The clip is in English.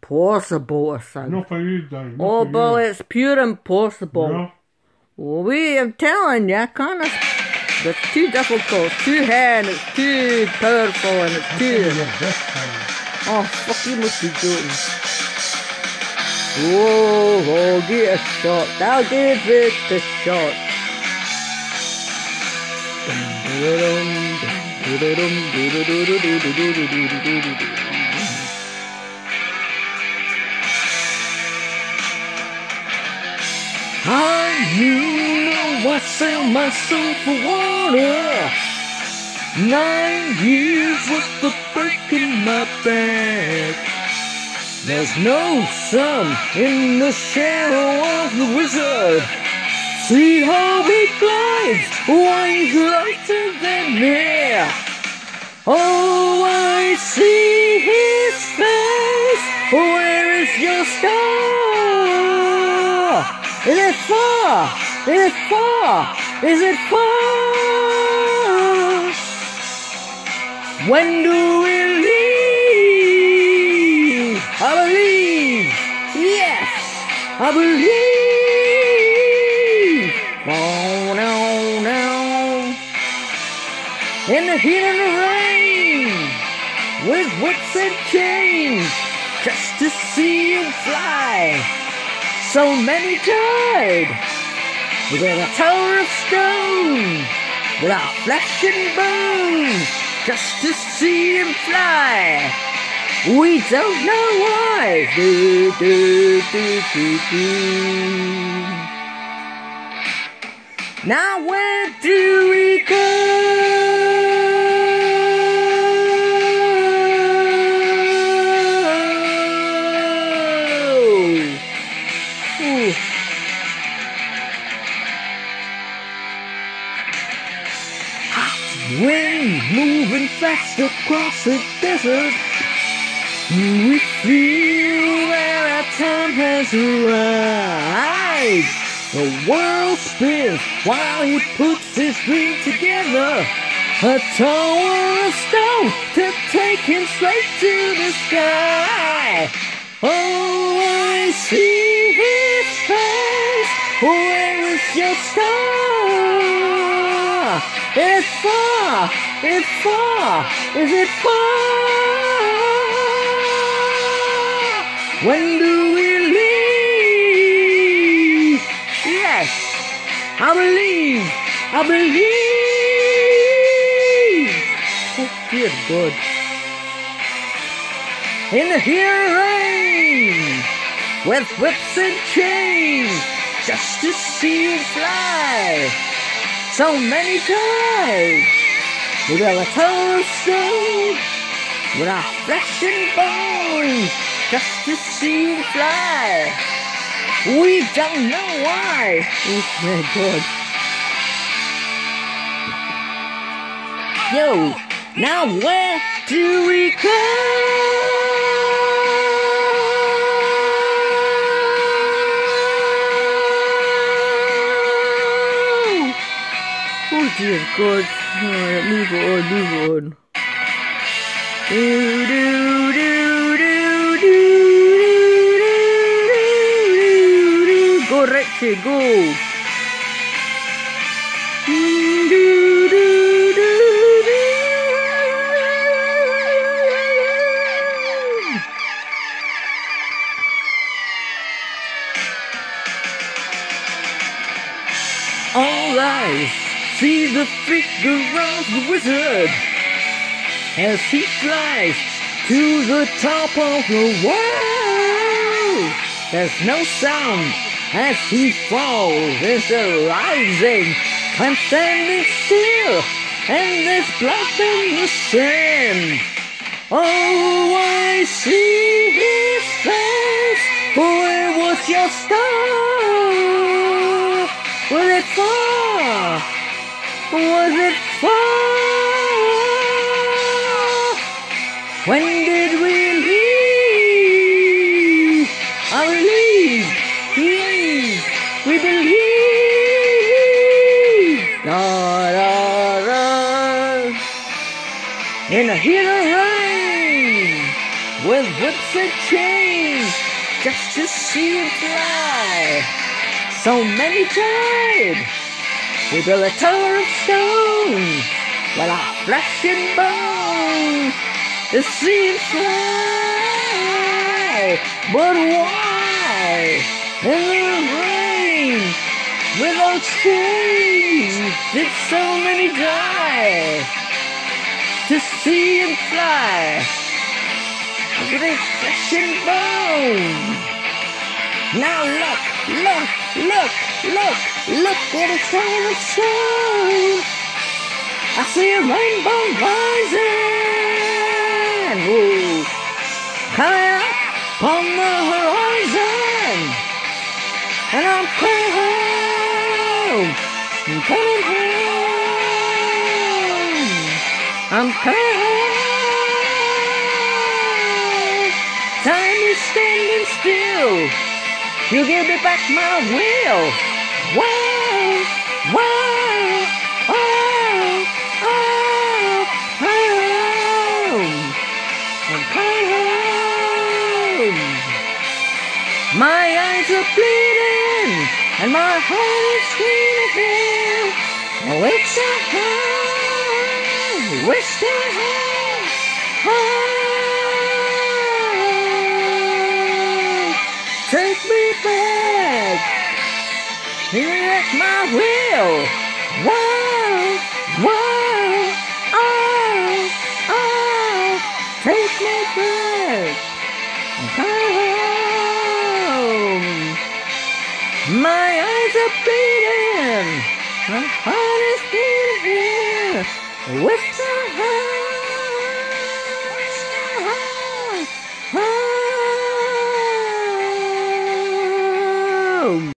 impossible, son. Not for you, Dave. Oh, but it's pure impossible. No. Oh, I'm telling you, I can't. It's too difficult, it's too hard, it's too powerful, and it's too... Oh, fuck, you must be joking. Oh, get a shot. I'll give it a shot. I knew I sell my soul for water. 9 years with the break in my back. There's no sun in the shadow of the wizard. See how he glides, why he's lighter than air. Oh, I see his face. Where is your star? Is it far? Is it far? Is it far? When do we leave? I believe. Yes, I believe. Oh, no, no. In the heat of the rain, with whips and chains, just to see you fly. So many died within a tower of stone, without flesh and bones, just to see him fly. We don't know why. Do, do, do, do, do. Now where do we go? Ooh. Wind moving fast across the desert. We feel that our time has arrived. The world spins while he puts his dream together. A tower of stone to take him straight to the sky. Oh, I see his face. Where is your star? It's far, it's far, is it far? When do we leave? Yes, I believe, I believe. Oh, dear God. In the here rain, with whips and chains, just to see you fly. So many times, without a tower of stone, without flesh and bones, just to see you fly. We don't know why. Oh my God. Yo, now where do we go? Oh dear God. Alright, move on, move on. Do, do, do, do, do, do, do. Go, Rexy, go. Do, do, do, do, do. All eyes see the figure of the wizard as he flies to the top of the world. There's no sound as he falls into rising. I'm standing still and there's blood in the sand. Oh, I see his face. Where was your star? Was it far? Was it far? When did we leave? I believe, we believe. Da, da, da. In a heat of rain, with whips and chains, just to see him fly. So many died. We built a tower of stone while our flesh and bones to see him fly. But why in the rain without change did so many die to see him fly? With a flesh and bone. Now look at his tower of stone. I see a rainbow rising, ooh, coming up on the horizon, and I'm coming home, I'm coming home, I'm coming home. Time is standing still. You give me back my will. Wow, wow, oh, oh, home. I'm coming home. My eyes are bleeding and my heart is screaming. We're still home. We're still home. Home. Take me back. Here's my will. Wow, wow, oh, oh, take me back home. My eyes are bleeding, my heart is beating, whisper home, home.